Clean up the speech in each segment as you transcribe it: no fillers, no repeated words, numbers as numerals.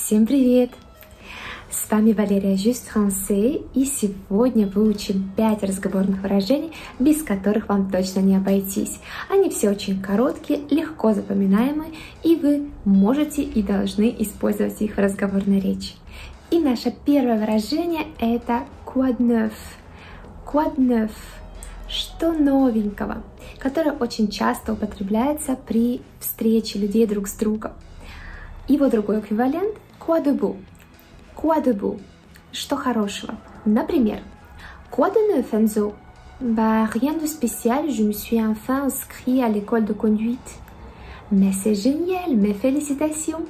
Всем привет! С вами Валерия Juste Français, и сегодня выучим 5 разговорных выражений, без которых вам точно не обойтись. Они все очень короткие, легко запоминаемые, и вы можете и должны использовать их в разговорной речи. И наше первое выражение — это quoi de neuf. Quoi de neuf — что новенького, которое очень часто употребляется при встрече людей друг с другом. Его другой эквивалент — quoi de beau. Quoi de beau — что хорошего. Например, quoi de neuf, Enzo? Bah, rien de spécial, je me suis enfin inscrit à l'école de conduite. Mais c'est génial, mes félicitations.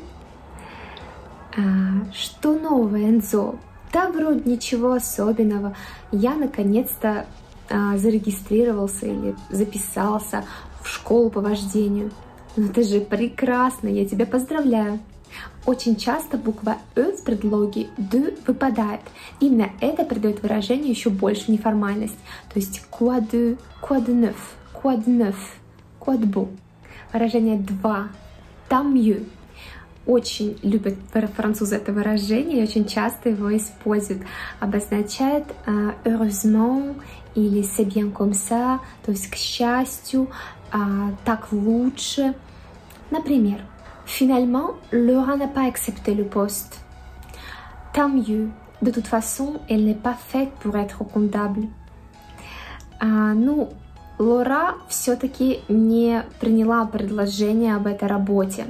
Что нового, Энзо? Да, вроде ничего особенного. Я наконец-то зарегистрировался или записался в школу по вождению. Ну это же прекрасно, я тебя поздравляю. Очень часто буква «э» в предлоге «de» выпадает. Именно это придает выражению еще больше неформальность. То есть quoi de neuf, quoi de neuf, quoi de beau. Выражение 2. Tant mieux. Очень любят французы это выражение и очень часто его используют. Обозначает heureusement или c'est bien comme ça, то есть к счастью, так лучше. Например, finalement, Laura n'a pas accepté le poste. Tant mieux. De toute façon, elle n'est pas faite pour être comptable. Лора все-таки не приняла предложение об этой работе.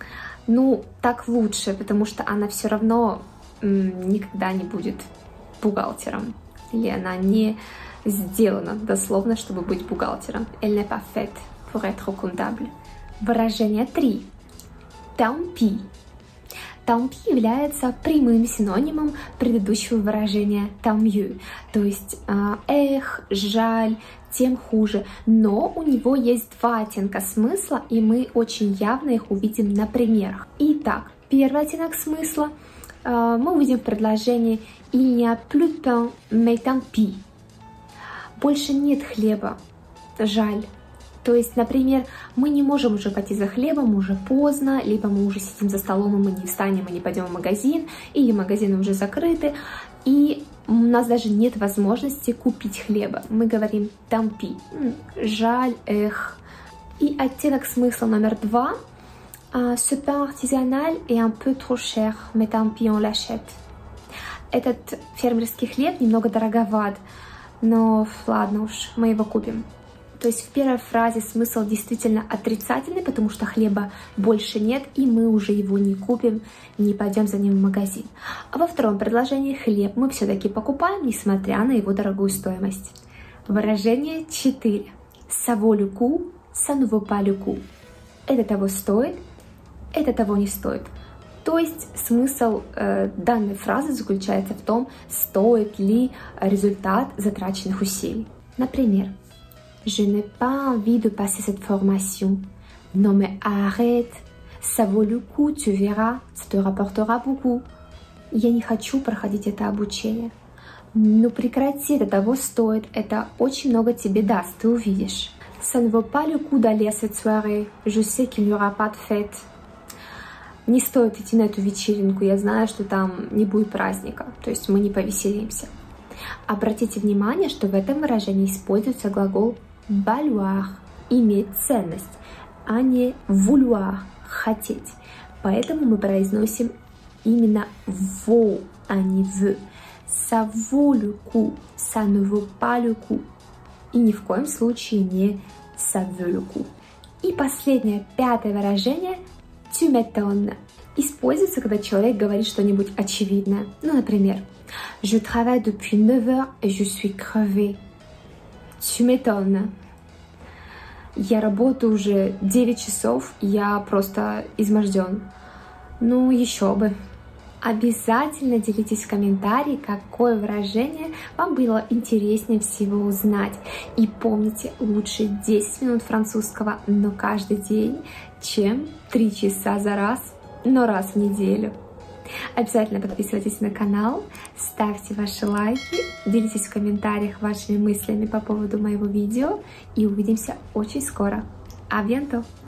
Так лучше, потому что она все равно никогда не будет бухгалтером. Или она не сделана дословно, чтобы быть бухгалтером. Elle n'est pas faite pour être comptable. Выражение 3. Tant pis. Tant pis является прямым синонимом предыдущего выражения tant mieux. То есть жаль, тем хуже. Но у него есть два оттенка смысла, и мы очень явно их увидим на примерах. Итак, первый оттенок смысла мы увидим в предложении il n'y a plus de pain, mais tant pis. Больше нет хлеба, жаль. То есть, например, мы не можем уже пойти за хлебом, уже поздно, либо мы уже сидим за столом, и мы не встанем и не пойдем в магазин, или магазины уже закрыты, и у нас даже нет возможности купить хлеба. Мы говорим tant pis, жаль, эх. И оттенок смысла номер 2. Ce pain artisanal est un peu trop cher, mais tant pis, on l'achète. Этот фермерский хлеб немного дороговат, но ладно уж, мы его купим. То есть в первой фразе смысл действительно отрицательный, потому что хлеба больше нет, и мы уже его не купим, не пойдем за ним в магазин. А во втором предложении хлеб мы все-таки покупаем, несмотря на его дорогую стоимость. Выражение 4. Ça vaut le coup, ça ne vaut pas le coup. Это того стоит, это того не стоит. То есть смысл данной фразы заключается в том, стоит ли результат затраченных усилий. Например, je n'ai pas envie de passer cette formation. Non mais arrête, ça vaut le coup, tu verras, ça te rapportera beaucoup. Я не хочу проходить это обучение. Ну прекрати, это того стоит, это очень много тебе даст, ты увидишь. Ça ne vaut pas le coup d'aller à cette soirée, je sais qu'il n'y aura pas de fête. Не стоит идти на эту вечеринку, я знаю, что там не будет праздника, то есть мы не повеселимся. Обратите внимание, что в этом выражении используется глагол valoir, иметь ценность, а не vouloir, хотеть. Поэтому мы произносим именно vaut, а не veut. Ça vaut le coup, ça ne vaut pas le coup. И ни в коем случае не ça veut le coup. И последнее, пятое выражение tu m'étonnes. Используется, когда человек говорит что-нибудь очевидное. Например, je travaille depuis 9 heures et je suis crevée. Tu m'étonnes. Я работаю уже 9 часов, я просто изможден. Еще бы. Обязательно делитесь в комментарии, какое выражение вам было интереснее всего узнать. И помните, лучше 10 минут французского, но каждый день, чем 3 часа за раз, но раз в неделю. Обязательно подписывайтесь на канал, ставьте ваши лайки, делитесь в комментариях вашими мыслями по поводу моего видео и увидимся очень скоро. А bientôt!